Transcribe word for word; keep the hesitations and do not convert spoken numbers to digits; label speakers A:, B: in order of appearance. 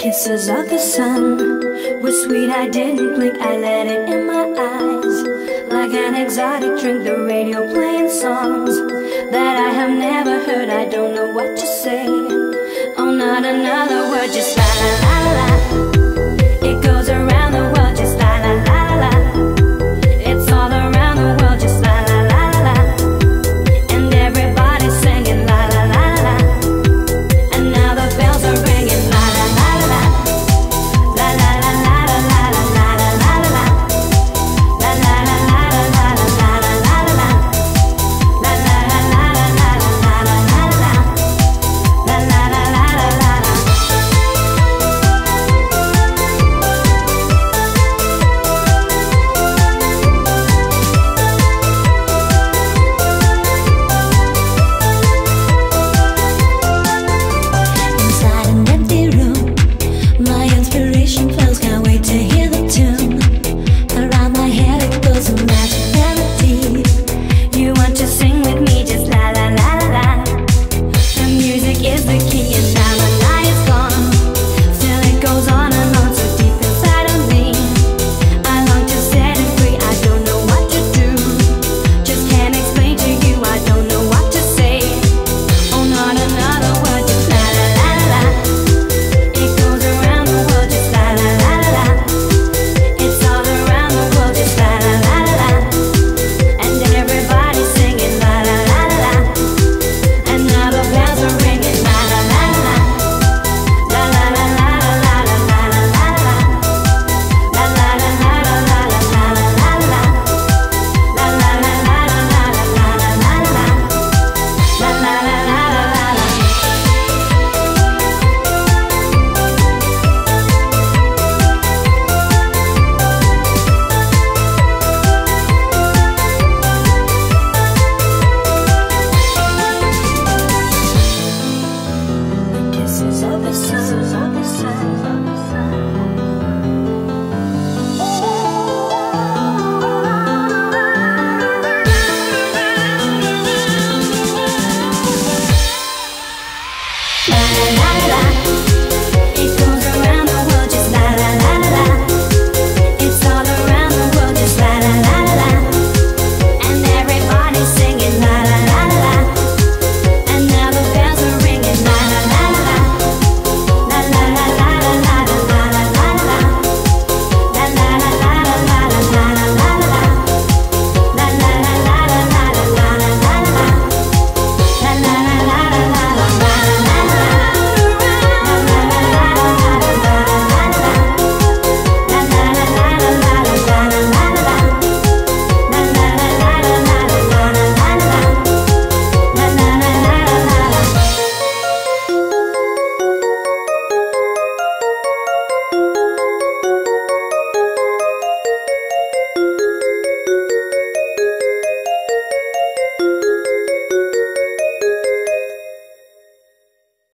A: kisses of the sun were sweet, I didn't blink, I let it in my eyes. Like an exotic drink, the radio playing songs that I have never heard, I don't know what to say. Oh, not another word, just la la la la.